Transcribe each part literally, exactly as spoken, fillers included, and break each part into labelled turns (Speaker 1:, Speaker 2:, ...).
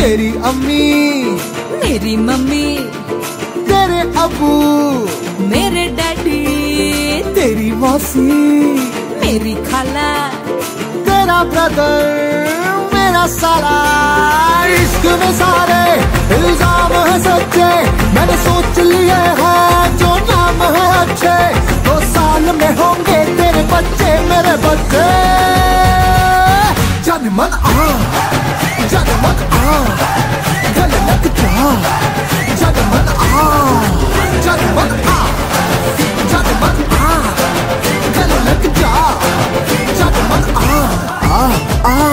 Speaker 1: तेरी अम्मी,
Speaker 2: मेरी मम्मी,
Speaker 1: तेरे अबू,
Speaker 2: मेरे डैडी,
Speaker 1: तेरी मौसी,
Speaker 2: मेरी खाला,
Speaker 1: तेरा ब्रदर, मेरा साला। इश्क में सारे इल्जाम है सच्चे, मैंने सोच लिए हैं जो नाम है अच्छे। दो साल में होंगे तेरे बच्चे मेरे बच्चे। जन मन आ, जन मन आ, गले लग जा। जन मन आ, जन मन आ, जन मन आ, गले लग जा। जन मन आ, आ, आ।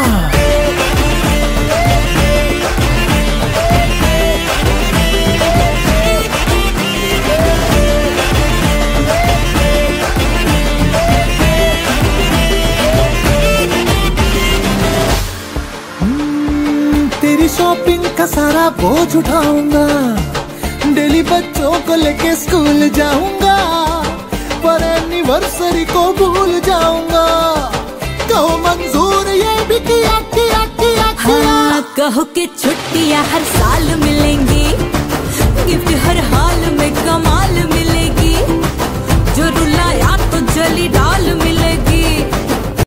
Speaker 1: तेरी शॉपिंग का सारा बोझ उठाऊंगा, डेली बच्चों को लेके स्कूल जाऊंगा, पर एनिवर्सरी को भूल जाऊंगा। कहो मंजूर ये भी किया किया किया किया।
Speaker 2: हाँ, कहो कि छुट्टियां हर साल मिलेंगी, गिफ्ट हर हाल में कमा